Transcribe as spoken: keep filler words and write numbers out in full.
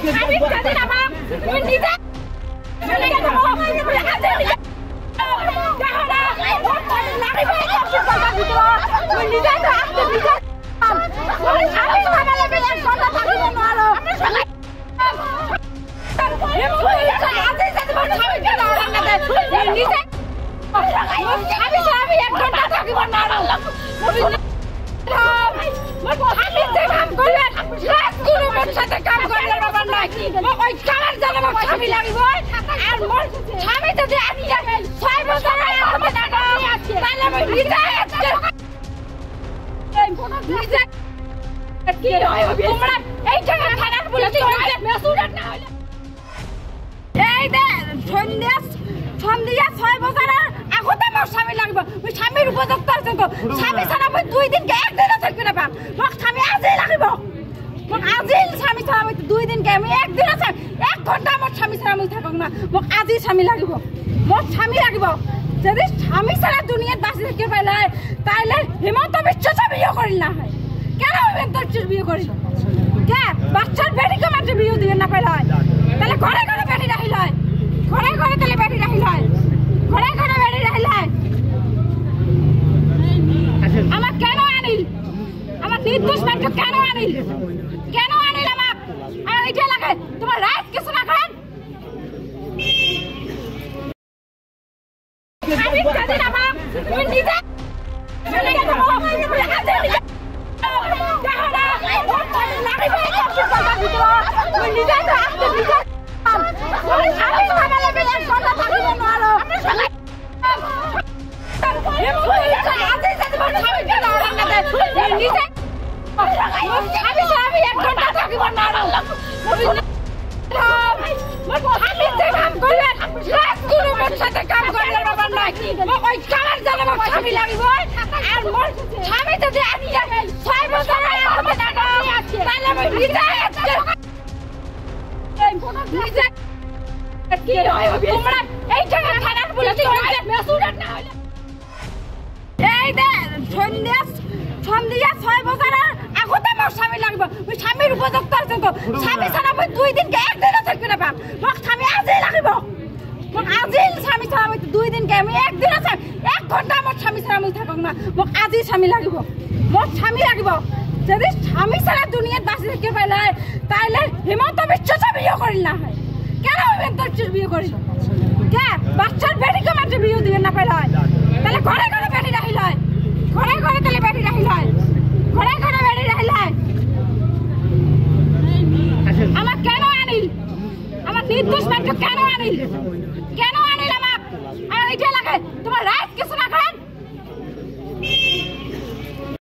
আমি জানি না মা তুমি নিজে চলে গেছো আমি বলে আছে নিজে দেখো না লাড়ি ভাই কিছু কথা দিতে তুমি নিজে তো আসতে নিজে আমি সামনে লেগে এক ঘন্টা থাকিব না আরো আমরা সবাই এ তুই আজই যেতে পারছ আমি কেন রান্না দে নিজে আমি আমি এক ঘন্টা থাকিব না আরো আমি যে কাম করলেন রাত কোনো মোর সাথে কাম করলেন বাবা নাই ওই কামার জানা আমার স্বামী লাগিব আর মোর স্বামী যদি আমি ছয় বছর হবে না তাহলে আমি নিজে নিজে কি হয় তোমরা এই জায়গা থানার পুলিশ মেসুডার না হইলে এই দে সন্ধ্যা সন্ধ্যা ছয় বছর আগতে মোর স্বামী লাগবে ওই স্বামীর উপযুক্ত আছে তো স্বামী ছাড়া মই দুই দিন কে একদিনও থাকবে না পাম মোক স্বামী আজই লাগিব মোক আজই স্বামী ছাড়া মই দুই দিন কে আমি একদিন আছে এক ঘন্টা মোর স্বামী ছাড়া মই থাকক না মোক আজই স্বামী লাগিব মোর স্বামী লাগিব যদি স্বামী ছাড়া দুনিয়াত বাঁচি থাকতে পাইলে তাইলে হিমন্ত বিশ্ব বিয়ে করিল না হয় কেন হিমন্ত বিয়ে করিল কে বাচ্চার বেটিকে মাত্র বিয়ে দিয়ে না পাইলে তাহলে ঘরে ঘরে বেটি রাখিল হয় ঘরে ঘরে তাহলে বেটি রাখিল হয় ঘরে ঘরে বেটি রাখিল হয় আমার কেন আনিল আমার নির্দোষ মানুষ কেন আনিল কেন আনিল আমার আমার এটা লাগে তোমার রাত কিছু না করেন আমি জানি না মা তুমি নিজে চলে গেছো আমি বলে আছে নিজে দেখো না লাড়ি ভাই কিছু কথা দিতে তুমি নিজে তো আসতে নিজে আমি সামনে লেগে এক ঘন্টা থাকিব না আরো আমরা সবাই এ তুই আজই যেতে পারছ আমি কেন রান্না দে নিজে আমি আমি এক ঘন্টা থাকিব না আরো আমি যে কাম করলেন রাত কোনো মোর সাথে কাম করলেন বাবা নাই ওই কামার জানা আমার স্বামী লাগিব আর মোর স্বামী যদি আমি ছয় বছর হবে না তাহলে আমি নিজে নিজে কি হয় তোমরা এই জায়গা থানার পুলিশ মেসুডার না হইলে এই দে সন্ধ্যা সন্ধ্যা ছয় বছর আগতে মোর স্বামী লাগবে ওই স্বামীর উপযুক্ত আছে তো স্বামী ছাড়া মই দুই দিন কে একদিনও থাকবে না পাম মোক স্বামী আজই লাগিব মোক আজই স্বামী ছাড়া মই দুই দিন কে আমি একদিন আছে এক ঘন্টা মোর স্বামী ছাড়া মই থাকক না মোক আজই স্বামী লাগিব মোর স্বামী লাগিব যদি স্বামী ছাড়া দুনিয়াত বাঁচি থাকতে পাইলে তাইলে হিমন্ত বিশ্ব বিয়ে করিল না হয় কেন হিমন্ত বিয়ে করিল কে বাচ্চার বেটিকে মাত্র বিয়ে দিয়ে না পাইলে তাহলে ঘরে ঘরে বেটি রাখিল হয় ঘরে ঘরে তাহলে বেটি রাখিল হয় ঘরে ঘরে বেটি রাখিল হয় আমার কেন আনিল আমার নির্দোষ মানুষ কেন আনিল কেন আনিল আমার আমার এটা লাগে তোমার রাত কিছু